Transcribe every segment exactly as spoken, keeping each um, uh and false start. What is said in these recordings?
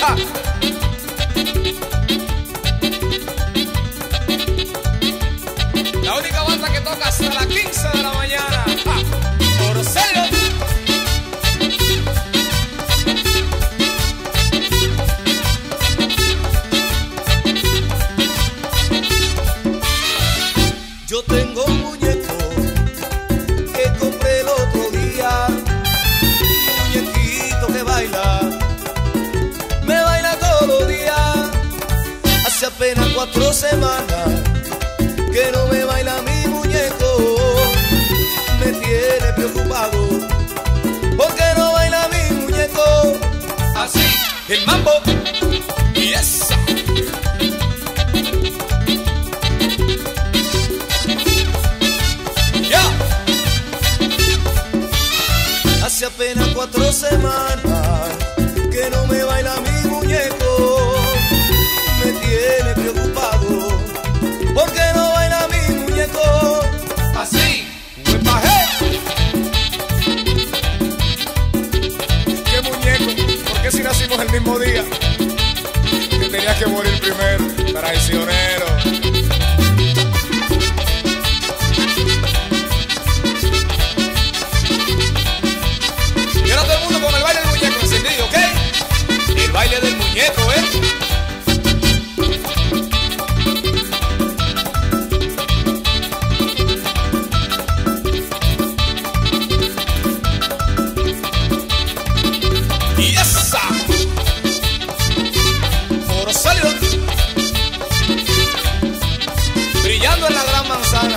Ja. La única banda que toca hasta las quince de la mañana. Ja. Por serio. Yo tengo un muñeco que compré el otro día, un muñequito que baila, me baila todos los días. Hace apenas cuatro semanas que no me baila mi muñeco, me tiene preocupado porque no baila mi muñeco. Así, el mambo y esa. Hace apenas cuatro semanas que no me baila mi muñeco, me tiene preocupado porque no baila mi muñeco. Así, buen bajé. ¿Qué muñeco? ¿Por qué si nacimos el mismo día? Que tenías que morir primero, traicionero. Baile del muñeco, ¿eh? Y esa. Por salió. Brillando en la gran manzana.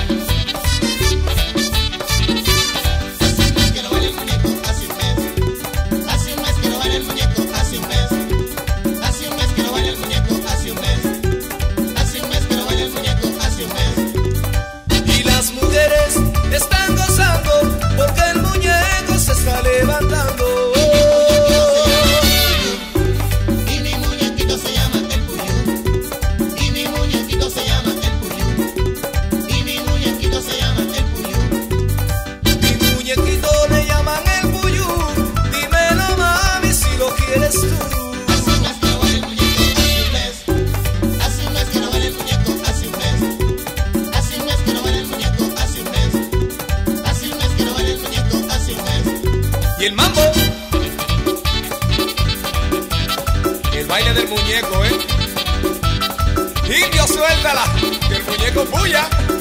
Están gozando porque el muñeco se está levantando. Y mi muñequito se llama el Puyú. Y mi muñequito se llama el Puyú. Y mi muñequito se llama el Puyú. Mi muñequito le llaman el Puyú. Dímelo, mami, si lo quieres tú. Hace un mes que no vale el muñeco, hace un mes. Hace un mes que no vale el muñeco, hace un mes. Hace un mes que no vale el muñeco, hace un mes. Y el mambo, el baile del muñeco, ¿eh? Indio, suéltala, que el muñeco bulla.